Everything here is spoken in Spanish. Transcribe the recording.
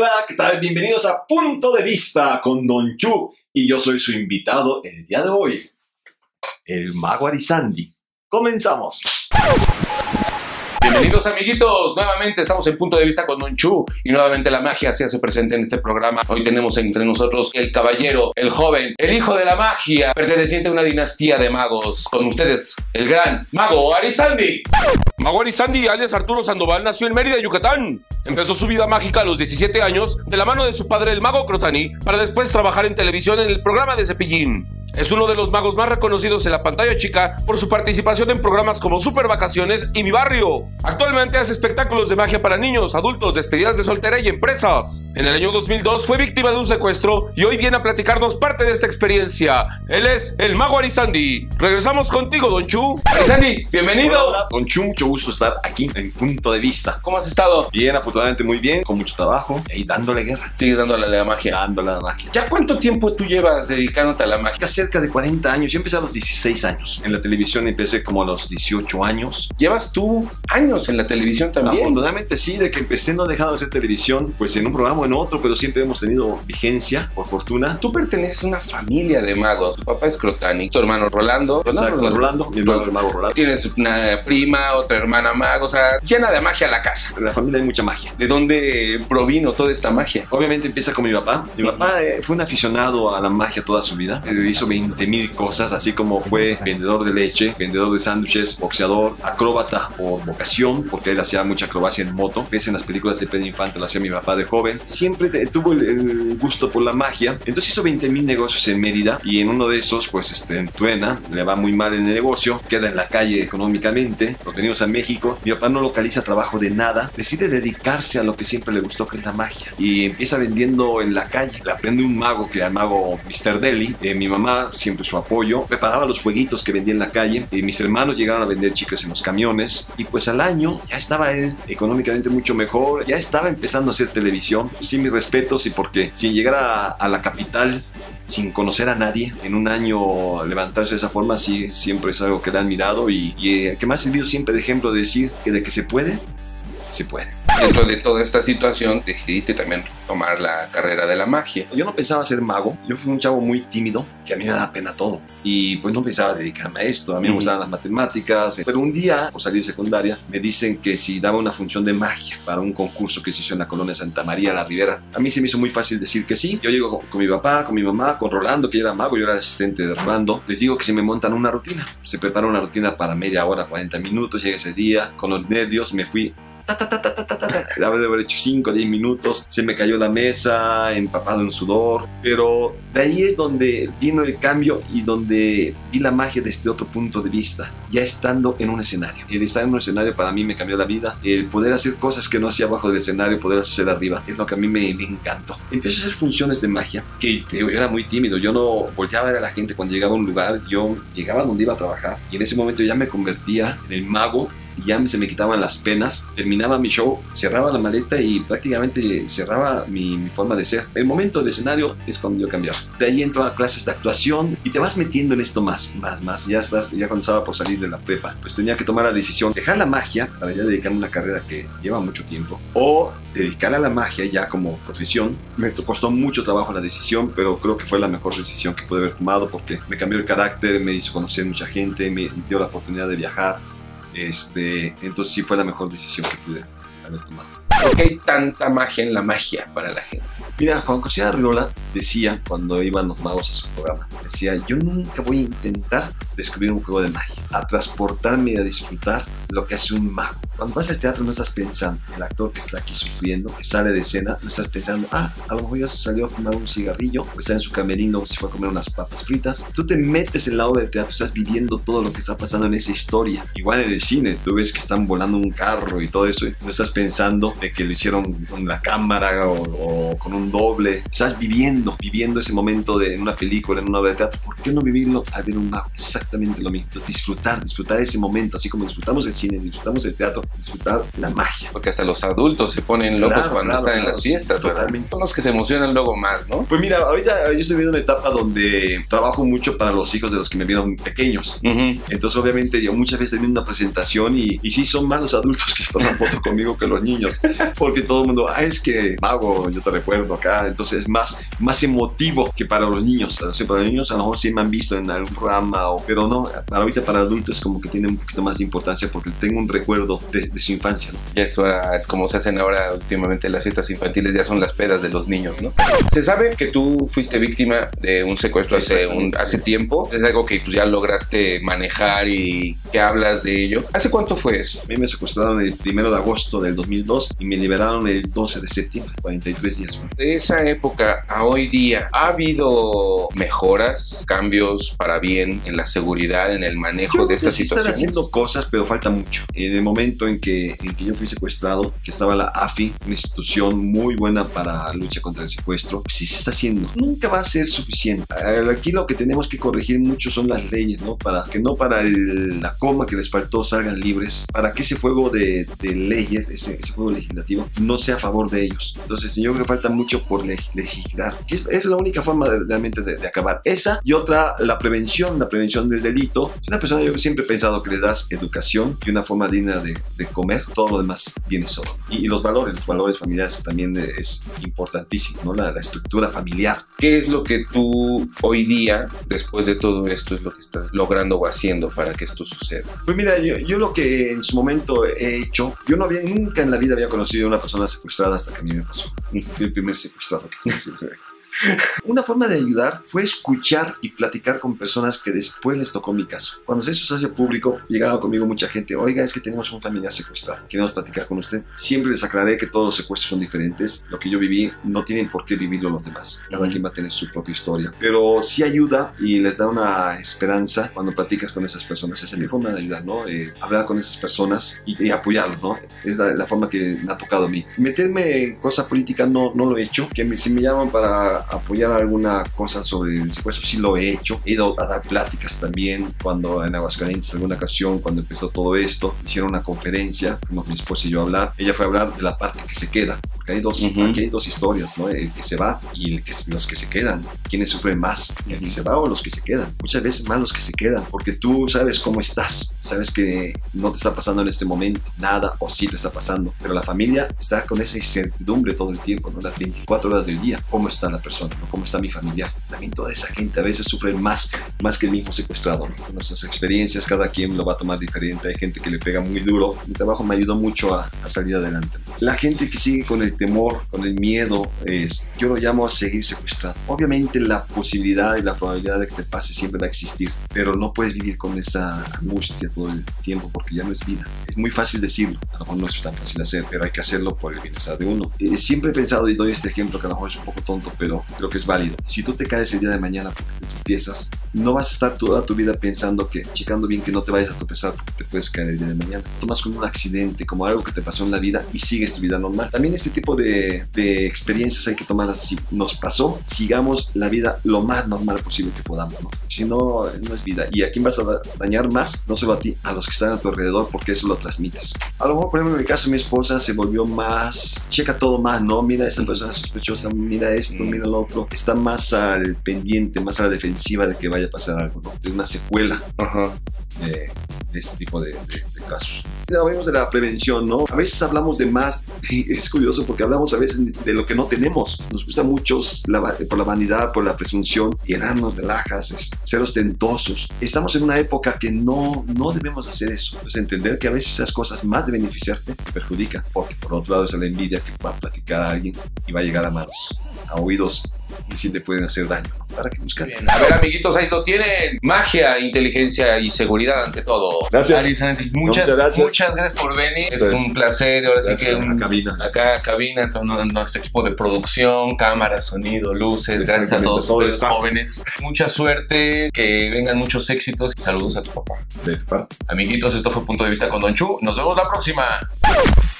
Hola, ¿qué tal? Bienvenidos a Punto de Vista con Don Chu. Y yo soy su invitado el día de hoy, el Mago Arizandi. ¡Comenzamos! Bienvenidos, amiguitos, nuevamente estamos en Punto de Vista con Don Chu y nuevamente la magia se hace presente en este programa. Hoy tenemos entre nosotros el caballero, el joven, el hijo de la magia, perteneciente a una dinastía de magos. Con ustedes, el gran Mago Arizandi. Mago Arizandi, alias Arturo Sandoval, nació en Mérida, Yucatán. Empezó su vida mágica a los 17 años de la mano de su padre, el Mago Crotani, para después trabajar en televisión en el programa de Cepillín. Es uno de los magos más reconocidos en la pantalla chica por su participación en programas como Super Vacaciones y Mi Barrio. Actualmente hace espectáculos de magia para niños, adultos, despedidas de soltera y empresas. En el año 2002 fue víctima de un secuestro y hoy viene a platicarnos parte de esta experiencia. Él es el Mago Arizandi. Regresamos contigo, Don Chu. Arizandi, bienvenido. Hola, Don Chu, mucho gusto estar aquí en Punto de Vista. ¿Cómo has estado? Bien, afortunadamente muy bien, con mucho trabajo y dándole guerra. Sigues dándole a la magia. Dándole a la magia. ¿Ya cuánto tiempo tú llevas dedicándote a la magia? Cerca de 40 años. Yo empecé a los 16 años. En la televisión empecé como a los 18 años. ¿Llevas tú años en la televisión también? Afortunadamente sí, de que empecé no he dejado de hacer televisión, pues en un programa o en otro, pero siempre hemos tenido vigencia, por fortuna. Tú perteneces a una familia de magos. Tu papá es Crotani, tu hermano Rolando. Exacto, Rolando, mi hermano el Mago Rolando. Tienes una prima, otra hermana mago, o sea, llena de magia la casa. En la familia hay mucha magia. ¿De dónde provino toda esta magia? Obviamente empieza con mi papá. Mi papá fue un aficionado a la magia toda su vida. Hizo 20,000 cosas, así como fue vendedor de leche, vendedor de sándwiches, boxeador, acróbata por vocación, porque él hacía mucha acrobacia en moto. Ves en las películas de Pedro Infante, lo hacía mi papá de joven. Siempre tuvo el gusto por la magia. Entonces hizo 20,000 negocios en Mérida y en uno de esos, pues en Truena, le va muy mal en el negocio, queda en la calle económicamente. Lo venimos a México. Mi papá no localiza trabajo de nada. Decide dedicarse a lo que siempre le gustó, que es la magia. Y empieza vendiendo en la calle. Le aprende un mago, que era el mago Mr. Deli. Mi mamá, siempre su apoyo, preparaba los jueguitos que vendía en la calle. Mis hermanos llegaron a vender chicles en los camiones. Y pues al año ya estaba él económicamente mucho mejor. Ya estaba empezando a hacer televisión. Sí, mis respetos, y porque sin llegar a la capital, sin conocer a nadie, en un año levantarse de esa forma, sí, siempre es algo que le he admirado y que me ha servido siempre de ejemplo, de decir que de que se puede, se puede. Dentro de toda esta situación decidiste también tomar la carrera de la magia. Yo no pensaba ser mago. Yo fui un chavo muy tímido, que a mí me da pena todo, y pues no pensaba dedicarme a esto. A mí me gustaban las matemáticas, pero un día, por salir de secundaria, me dicen que si daba una función de magia para un concurso que se hizo en la colonia Santa María la Ribera. A mí se me hizo muy fácil decir que sí. Yo llego con mi papá, con mi mamá, con Rolando, que era mago, yo era asistente de Rolando. Les digo que se me montan una rutina. Se prepara una rutina para media hora, 40 minutos. Llega ese día, con los nervios, me fui. Debe haber hecho 5 o 10 minutos. Se me cayó la mesa, empapado en sudor. Pero de ahí es donde vino el cambio y donde vi la magia desde otro punto de vista, ya estando en un escenario. El estar en un escenario para mí me cambió la vida. El poder hacer cosas que no hacía abajo del escenario, poder hacer arriba, es lo que a mí me encantó. Empecé a hacer funciones de magia, que yo era muy tímido. Yo no volteaba a ver a la gente cuando llegaba a un lugar. Yo llegaba donde iba a trabajar y en ese momento ya me convertía en el mago. Y ya se me quitaban las penas, terminaba mi show, cerraba la maleta y prácticamente cerraba mi forma de ser. El momento del escenario es cuando yo cambiaba. De ahí entro a clases de actuación y te vas metiendo en esto más. Ya cuando estaba por salir de la prepa, pues tenía que tomar la decisión, dejar la magia para ya dedicarme a una carrera que lleva mucho tiempo, o dedicar a la magia ya como profesión. Me costó mucho trabajo la decisión, pero creo que fue la mejor decisión que pude haber tomado, porque me cambió el carácter, me hizo conocer mucha gente, me dio la oportunidad de viajar. Entonces sí fue la mejor decisión que pude haber tomado. ¿Por qué hay tanta magia en la magia para la gente? Mira, Juan José Arriola decía, cuando iban los magos a su programa, decía: yo nunca voy a intentar descubrir un juego de magia, a transportarme y a disfrutar lo que hace un mago. Cuando vas al teatro no estás pensando, el actor que está aquí sufriendo, que sale de escena, no estás pensando, a lo mejor ya se salió a fumar un cigarrillo, o está en su camerino, o se fue a comer unas papas fritas. Tú te metes en la obra de teatro, estás viviendo todo lo que está pasando en esa historia. Igual en el cine, tú ves que están volando un carro y todo eso, y no estás pensando de que lo hicieron con la cámara o con un doble. Estás viviendo ese momento en una película, en una obra de teatro. ¿Por qué no vivirlo al ver un mago? Exactamente lo mismo. Entonces disfrutar ese momento, así como disfrutamos el cine, disfrutamos el teatro, disfrutar la magia. Porque hasta los adultos se ponen locos cuando están en las fiestas, totalmente. Son los que se emocionan luego más, ¿no? Pues mira, ahorita yo estoy viviendo una etapa donde trabajo mucho para los hijos de los que me vieron pequeños. Entonces, obviamente, yo muchas veces viendo una presentación y sí son más los adultos que se toman foto conmigo que los niños. Porque todo el mundo, es que Mago, yo te recuerdo acá. Entonces, es más emotivo que para los niños. O sea, para los niños a lo mejor sí me han visto en algún programa, pero no, ahorita para adultos como que tiene un poquito más de importancia porque tengo un recuerdo de su infancia, ¿no? Ya eso, como se hacen ahora últimamente las fiestas infantiles, ya son las pedas de los niños, ¿no? Se sabe que tú fuiste víctima de un secuestro hace tiempo. Es algo que pues, ya lograste manejar y que hablas de ello. ¿Hace cuánto fue eso? A mí me secuestraron el 1 de agosto del 2002 y me liberaron el 12 de septiembre, 43 días. De esa época a hoy día, ¿ha habido mejoras, cambios para bien en la seguridad, en el manejo de estas situaciones? Están haciendo cosas, pero falta mucho. En el momento en que yo fui secuestrado, que estaba la AFI, una institución muy buena para la lucha contra el secuestro, pues sí se está haciendo. Nunca va a ser suficiente. Aquí lo que tenemos que corregir mucho son las leyes, ¿no? Para que no para la coma que les faltó salgan libres, para que ese juego de leyes, ese juego legislativo, no sea a favor de ellos. Entonces yo creo que falta mucho por legislar, que es la única forma realmente de acabar. Esa y otra, la prevención del delito. Es una persona, yo siempre he pensado que le das educación y una forma digna de comer, todo lo demás viene solo. Y los valores familiares también es importantísimo, ¿no? La estructura familiar. ¿Qué es lo que tú hoy día, después de todo esto, es lo que estás logrando o haciendo para que esto suceda? Pues mira, yo lo que en su momento he hecho, yo nunca en la vida había conocido a una persona secuestrada hasta que a mí me pasó. Fui el primer secuestrado que conocí. Una forma de ayudar fue escuchar y platicar con personas que después les tocó mi caso. Cuando eso se hace público, llegaba conmigo mucha gente, oiga, es que tenemos un familiar secuestrado, queremos platicar con usted. Siempre les aclaré que todos los secuestros son diferentes. Lo que yo viví no tienen por qué vivirlo los demás. Cada quien va a tener su propia historia. Pero sí ayuda y les da una esperanza cuando platicas con esas personas. Esa es mi forma de ayudar, ¿no? Hablar con esas personas y apoyarlos, ¿no? Es la forma que me ha tocado a mí. Meterme en cosa política no lo he hecho. Si me llaman para apoyar alguna cosa sobre el secuestro, sí lo he hecho. He ido a dar pláticas también cuando en Aguascalientes, alguna ocasión, cuando empezó todo esto, hicieron una conferencia, fuimos mi esposa y yo a hablar. Ella fue a hablar de la parte que se queda, porque hay dos historias, ¿no? El que se va y los que se quedan. ¿Quiénes sufren más? ¿El que se va o los que se quedan? Muchas veces más los que se quedan, porque tú sabes cómo estás, sabes que no te está pasando en este momento nada o sí te está pasando, pero la familia está con esa incertidumbre todo el tiempo, ¿no? Las 24 horas del día. ¿Cómo está la persona? ¿No? ¿Cómo está mi familiar? También toda esa gente a veces sufre más que el mismo secuestrado, ¿no? Con nuestras experiencias, cada quien lo va a tomar diferente. Hay gente que le pega muy duro. Mi trabajo me ayudó mucho a salir adelante. La gente que sigue con el temor, con el miedo, yo lo llamo a seguir secuestrado. Obviamente la posibilidad y la probabilidad de que te pase siempre va a existir, pero no puedes vivir con esa angustia todo el tiempo porque ya no es vida. Es muy fácil decirlo, a lo mejor no es tan fácil hacer, pero hay que hacerlo por el bienestar de uno. Siempre he pensado, y doy este ejemplo que a lo mejor es un poco tonto, pero creo que es válido. Si tú te caes el día de mañana porque te tropiezas, no vas a estar toda tu vida pensando checando bien que no te vayas a tropezar porque te puedes caer el día de mañana. Tomas como un accidente, como algo que te pasó en la vida y sigues tu vida normal. También este tipo de experiencias hay que tomarlas así. Nos pasó, sigamos la vida lo más normal posible que podamos, ¿no? Si no, no es vida. ¿Y a quién vas a dañar más? No solo a ti, a los que están a tu alrededor, porque eso lo transmites. A lo mejor, por ejemplo, en mi caso, mi esposa se volvió más, checa todo más, ¿no? Mira, esta persona es sospechosa, mira esto, mira lo otro. Está más al pendiente, más a la defensiva de que vaya a pasar algo, ¿no? De una secuela de este tipo de casos. Hablamos de la prevención, ¿no? A veces hablamos de más, y es curioso porque hablamos a veces de lo que no tenemos. Nos gusta mucho por la vanidad, por la presunción, llenarnos de lajas, ser ostentosos. Estamos en una época que no debemos hacer eso. Es entender que a veces esas cosas más de beneficiarte te perjudican, porque por otro lado es la envidia que va a platicar a alguien y va a llegar a manos, a oídos, y sí te pueden hacer daño. ¿Para qué buscar? Bien. A ver, amiguitos, ahí lo tienen. Magia, inteligencia y seguridad ante todo. Gracias. Ari Santi, muchas gracias por venir. Es un placer. Ahora sí que acá cabina, todo nuestro equipo de producción, cámara, sonido, luces. Gracias a todos ustedes jóvenes. Mucha suerte, que vengan muchos éxitos y saludos a tu papá. De parte. Amiguitos, esto fue Punto de Vista con Don Chu. Nos vemos la próxima.